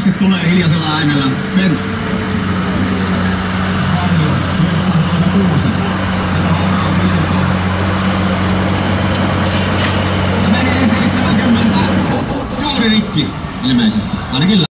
Sakset tulee hiljaisella äänellä. Meni 70 juuri rikki ilmeisesti. Ainakin